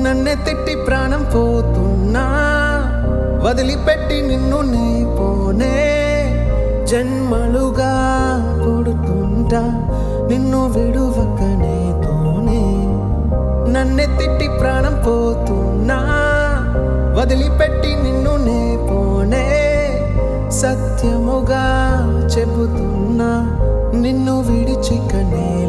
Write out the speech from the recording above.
నన్నే తిట్టి ప్రాణం పోతున్నా వదిలిపెట్టి నిన్ను నీ పోనే జన్మలుగా పుడుతుంటా నిన్ను విడువకనే తోనే నన్నే తిట్టి ప్రాణం పోతున్నా వదిలిపెట్టి నిన్ను నే పోనే సత్యముగా చెబుతున్నా నిన్ను విడిచికనే